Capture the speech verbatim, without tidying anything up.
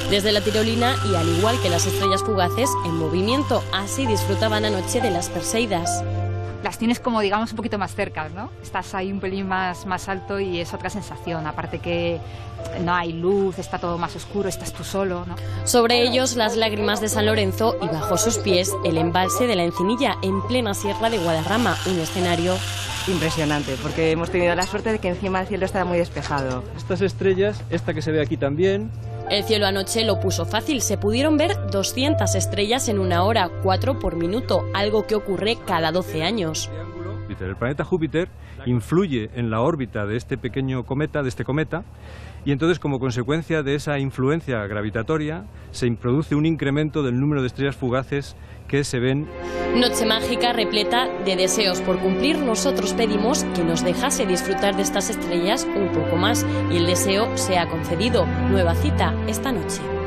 desde la tirolina y, al igual que las estrellas fugaces, en movimiento. Así disfrutaban anoche de las Perseidas. Las tienes como, digamos, un poquito más cerca, ¿no? Estás ahí un pelín más, más alto y es otra sensación. Aparte que no hay luz, está todo más oscuro, estás tú solo, ¿no? Sobre ellos las lágrimas de San Lorenzo y bajo sus pies el embalse de la Encinilla en plena sierra de Guadarrama, un escenario impresionante, porque hemos tenido la suerte de que encima el cielo está muy despejado. Estas estrellas, esta que se ve aquí también. El cielo anoche lo puso fácil, se pudieron ver doscientas estrellas en una hora, cuatro por minuto, algo que ocurre cada doce años. El planeta Júpiter influye en la órbita de este pequeño cometa, de este cometa, y entonces, como consecuencia de esa influencia gravitatoria, se produce un incremento del número de estrellas fugaces que se ven. Noche mágica repleta de deseos por cumplir. Nosotros pedimos que nos dejase disfrutar de estas estrellas un poco más y el deseo se ha concedido. Nueva cita esta noche.